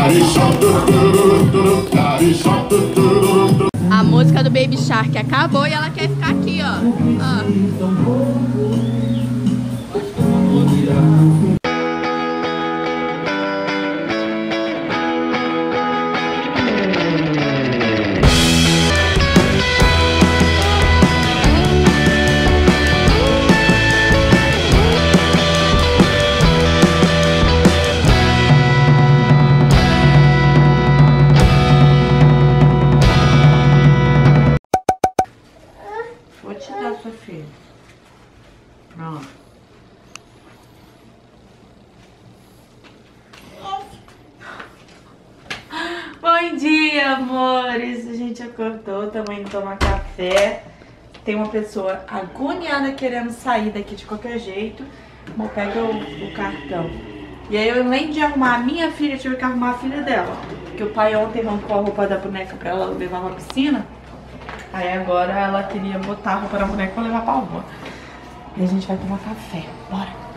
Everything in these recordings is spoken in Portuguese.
A música do Baby Shark acabou e ela quer ficar aqui, ó. Vou te dar, sua filha. Pronto. Bom dia, amores. A gente acordou, estamos indo tomar café. Tem uma pessoa agoniada querendo sair daqui de qualquer jeito. Vou pegar o cartão. E aí, eu, além de arrumar a minha filha, tive que arrumar a filha dela. Porque o pai ontem arrancou a roupa da boneca pra ela levar pra piscina. Aí agora ela queria botar a roupa na boneca pra levar pra rua. E a gente vai tomar café. Bora!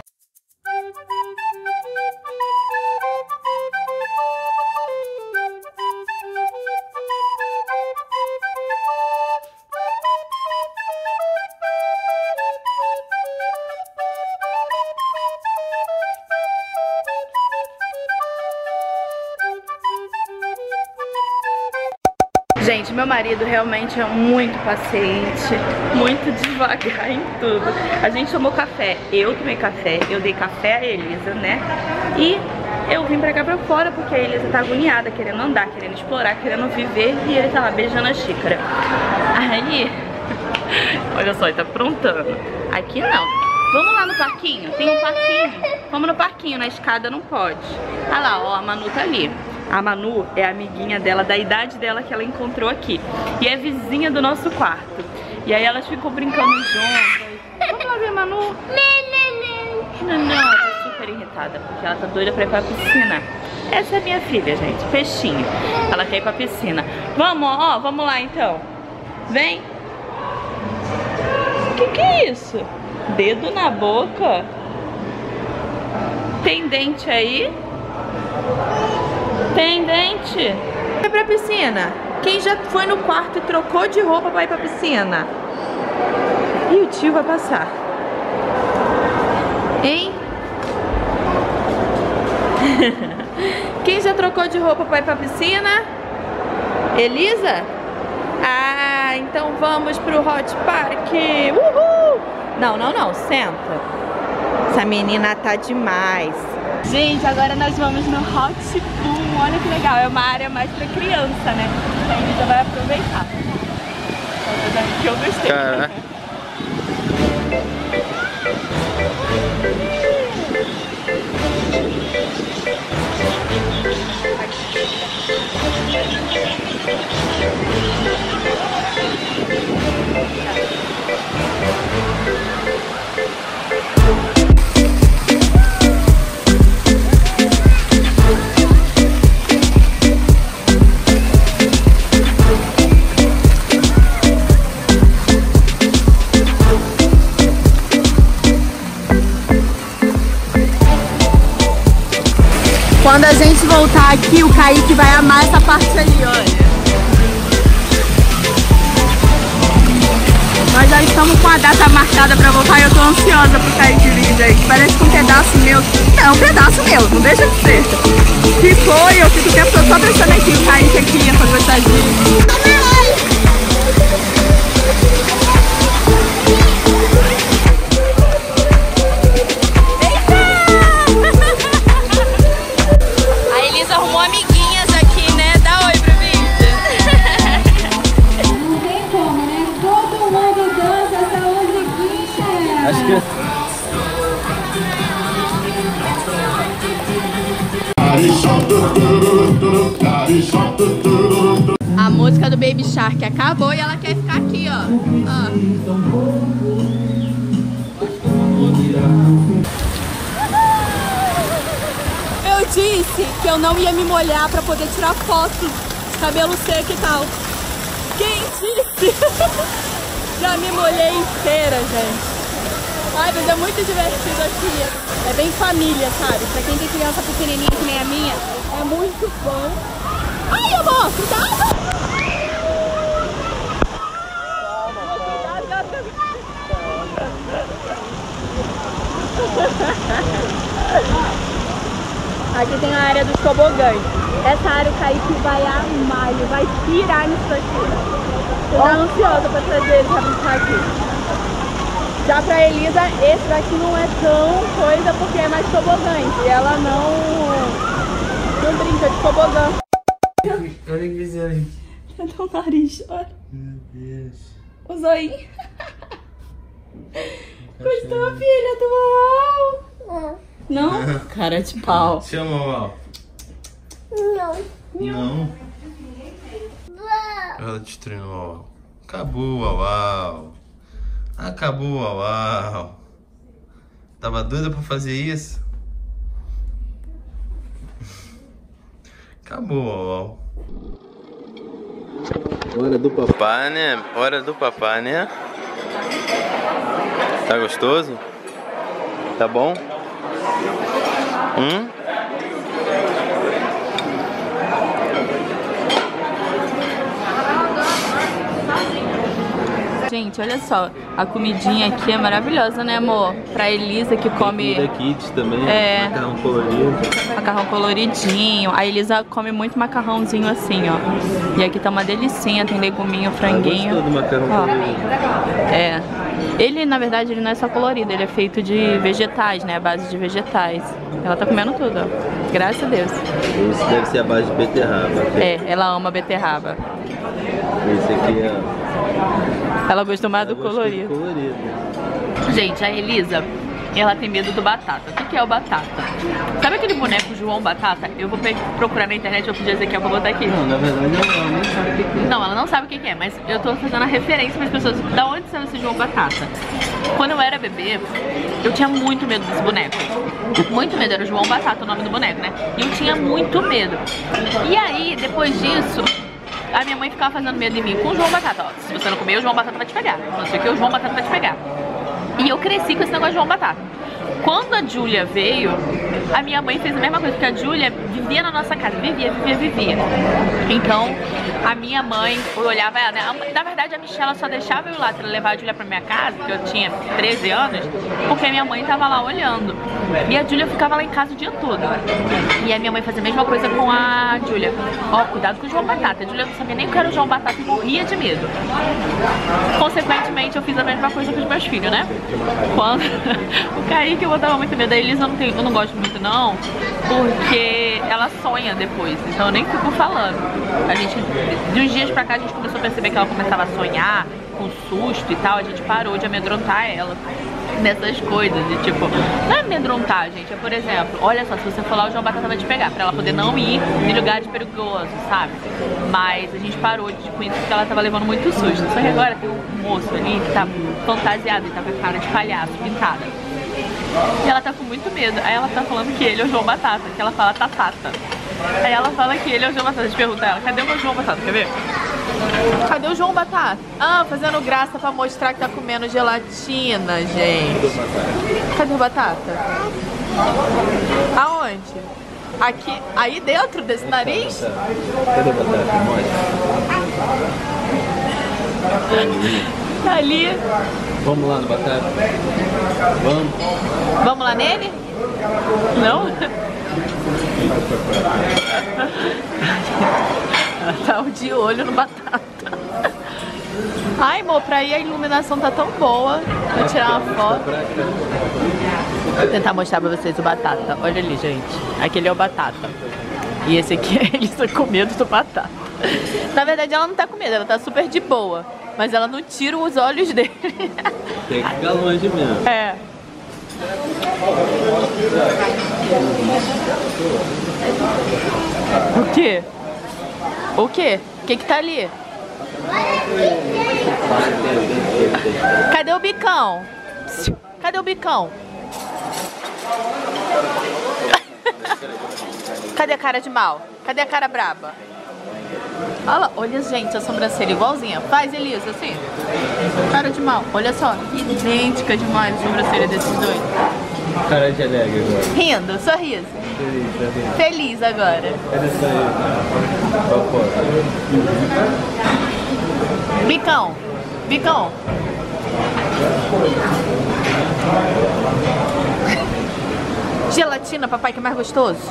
Gente, meu marido realmente é muito paciente, muito devagar em tudo. A gente tomou café, eu tomei café, eu dei café a Elisa, né? E eu vim pra cá pra fora porque a Elisa tá agoniada, querendo andar, querendo explorar, querendo viver. E ele tá lá beijando a xícara. Aí, olha só, ele tá aprontando. Aqui não. Vamos lá no parquinho? Tem um parquinho. Vamos no parquinho, na escada não pode. Olha lá, ó, a Manu tá ali. A Manu é a amiguinha dela, da idade dela, que ela encontrou aqui. E é vizinha do nosso quarto. E aí elas ficam brincando juntas. Vamos lá ver a Manu? Não, ela tá super irritada, porque ela tá doida pra ir pra piscina. Essa é minha filha, gente, peixinho. Ela quer ir pra piscina. Vamos, ó, vamos lá então. Vem. O que é isso? Dedo na boca? Tem dente aí? Tem dente. Vai pra piscina. Quem já foi no quarto e trocou de roupa pra ir pra piscina? E o tio vai passar. Hein? Quem já trocou de roupa pra ir pra piscina? Elisa? Ah, então vamos pro Hot Park. Uhul! Não, senta. Essa menina tá demais. Gente, agora nós vamos no Hot Pool. Olha que legal, é uma área mais pra criança, né? Então a gente já vai aproveitar. Que eu gostei. Quando a gente voltar aqui, o Kaique vai amar essa parte ali, olha. Nós já estamos com a data marcada pra voltar e eu tô ansiosa pro Kaique vir, gente. Parece que um pedaço meu... Não, um pedaço meu, não deixa de ser. Ficou e eu fico o tempo todo só pensando aqui, o Kaique aqui ia fazer tadinho. A música do Baby Shark acabou e ela quer ficar aqui, ó. Eu disse que eu não ia me molhar pra poder tirar fotos de cabelo seco e tal. Quem disse? Já me molhei inteira, gente. Ai, mas é muito divertido aqui. É bem família, sabe? Pra quem tem criança pequenininha que nem a minha, é muito bom. Ai, amor, cuidado! Aqui tem a área dos tobogãs. Essa área o Kaique vai amar, ele vai pirar nisso aqui. Eu tô ansiosa pra trazer ele pra brincar aqui. Já pra Elisa, esse daqui não é tão coisa porque é mais tobogãs. E ela não brinca de tobogã. Olha que fizeram. Cadê o nariz? Olha. Meu Deus. O zoinho. Gostou, filha do Uau? Não? Cara de pau. Chama o Uau. Não. Ela destruindo o Uau. Acabou o Uau. Acabou o Uau. Tava doida pra fazer isso? Acabou o Uau. Hora do papai, né? Hora do papai, né? Tá gostoso? Tá bom? Gente, olha só, a comidinha aqui é maravilhosa, né, amor? Pra Elisa que come... Comida kids também, macarrão colorido. Macarrão coloridinho. A Elisa come muito macarrãozinho assim, ó. E aqui tá uma delicinha, tem leguminho, franguinho. Gostou do macarrão colorido? É. Ele, na verdade, ele não é só colorido, ele é feito de vegetais, né? A base de vegetais. Ela tá comendo tudo, ó. Graças a Deus. Isso deve ser a base de beterraba. É, ela ama beterraba. Esse aqui é... Ela gostou mais do colorido. Gente, a Elisa, ela tem medo do Batata. O que é o Batata? Sabe aquele boneco João Batata? Eu vou procurar na internet, eu podia dizer que eu vou botar aqui. Não, na verdade ela nem sabe o que é. Não, ela não sabe o que é, mas eu tô fazendo a referência para as pessoas. Da onde saiu esse João Batata? Quando eu era bebê, eu tinha muito medo desse boneco. Muito medo, era o João Batata o nome do boneco, né? E eu tinha muito medo. E aí, depois disso... a minha mãe ficava fazendo medo em mim com o João Batata, ó. Se você não comer, o João Batata vai te pegar. Não sei o que, o João Batata vai te pegar. E eu cresci com esse negócio de João Batata. Quando a Júlia veio, a minha mãe fez a mesma coisa, porque a Júlia vivia na nossa casa, vivia. Então, a minha mãe olhava ela, né? Na verdade, a Michela só deixava eu ir lá levar a Júlia pra minha casa, que eu tinha 13 anos, porque a minha mãe tava lá olhando. E a Júlia ficava lá em casa o dia todo. E a minha mãe fazia a mesma coisa com a Júlia. Ó, cuidado com o João Batata. A Júlia não sabia nem o que era o João Batata e morria de medo. Consequentemente, eu fiz a mesma coisa com os meus filhos, né? Quando o Kaique eu botava muito medo, a Elisa eu não gosto muito não, porque ela sonha depois, então eu nem fico falando. A gente, de uns dias pra cá, a gente começou a perceber que ela começava a sonhar, com susto e tal, a gente parou de amedrontar ela nessas coisas, de tipo, não é amedrontar, gente, é por exemplo, olha só, se você for lá, o João Batata vai te pegar, pra ela poder não ir em lugares perigosos, sabe? Mas a gente parou com isso porque ela tava levando muito susto. Só que agora tem um moço ali que tá fantasiado, ele tá com a cara de palhaço, pintada. E ela tá com muito medo. Aí ela tá falando que ele é o João Batata, que ela fala Tatata. Aí ela fala que ele é o João Batata. A gente pergunta a ela, cadê o meu João Batata? Quer ver? Cadê o João Batata? Ah, fazendo graça pra mostrar que tá comendo gelatina, gente. Cadê o Batata? Aonde? Aqui, aí dentro desse nariz? Cadê o Batata? Mostra. Tá ali. Vamos lá no Batata? Vamos? Vamos lá nele? Não? Ela tá de olho no Batata. Ai, amor, pra ir a iluminação tá tão boa. Vou tirar uma foto. Vou tentar mostrar pra vocês o Batata. Olha ali, gente. Aquele é o Batata. E esse aqui é ele tá com medo do Batata. Na verdade, ela não tá com medo, ela tá super de boa. Mas ela não tira os olhos dele. Tem que ficar longe mesmo. É. O quê? O quê? O que que tá ali? Cadê o bicão? Cadê o bicão? Cadê a cara de mal? Cadê a cara braba? Olha lá, olha, gente, a sobrancelha igualzinha. Faz, Elisa, assim. Cara de mal. Olha só, idêntica demais a sobrancelha desses dois. Cara de alegre agora. Rindo, sorriso. Feliz. Feliz agora. É isso aí. Qual foto? Bicão. Bicão. Gelatina, papai, que é mais gostoso.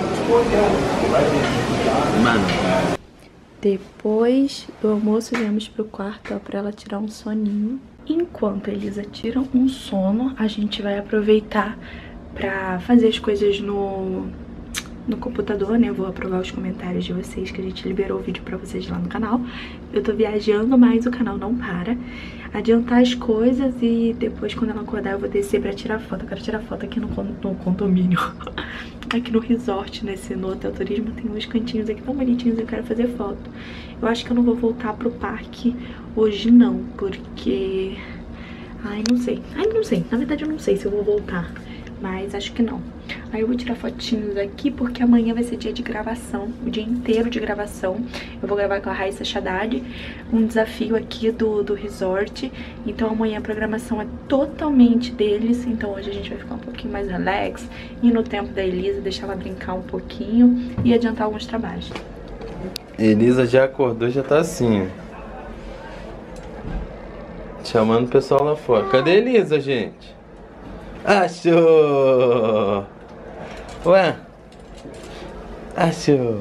Mano. Depois do almoço, viemos pro quarto, ó, pra ela tirar um soninho. Enquanto a Elisa tira um sono, a gente vai aproveitar pra fazer as coisas no computador, né? Eu vou aprovar os comentários de vocês, que a gente liberou o vídeo pra vocês lá no canal. Eu tô viajando, mas o canal não para. Adiantar as coisas e depois, quando ela acordar, eu vou descer pra tirar foto. Eu quero tirar foto aqui no condomínio. Aqui no resort, no Hotel Turismo, tem uns cantinhos aqui tão bonitinhos, eu quero fazer foto. Eu acho que eu não vou voltar pro parque hoje não, porque... Ai, não sei. Na verdade, eu não sei se eu vou voltar, mas acho que não. Aí eu vou tirar fotinhos aqui, porque amanhã vai ser dia de gravação, o dia inteiro de gravação. Eu vou gravar com a Raíssa Haddad, um desafio aqui do resort. Então amanhã a programação é totalmente deles, então hoje a gente vai ficar um pouquinho mais relax, ir no tempo da Elisa, deixar ela brincar um pouquinho e adiantar alguns trabalhos. Elisa já acordou, já tá assim, chamando o pessoal lá fora. Cadê a Elisa, gente? Achou! Ué? Achou!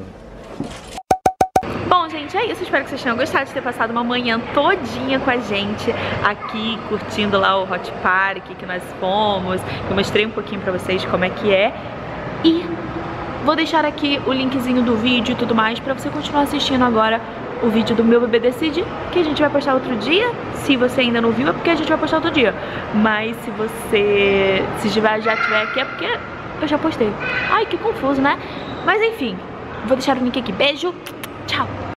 Bom, gente, é isso. Espero que vocês tenham gostado de ter passado uma manhã todinha com a gente aqui, curtindo lá o Hot Park que nós fomos. Eu mostrei um pouquinho pra vocês como é que é. E vou deixar aqui o linkzinho do vídeo e tudo mais pra você continuar assistindo agora o vídeo do Meu Bebê Decide, que a gente vai postar outro dia. Se você ainda não viu, é porque a gente vai postar outro dia. Mas se já tiver aqui, é porque eu já postei. Ai, que confuso, né? Mas enfim, vou deixar o link aqui. Beijo, tchau!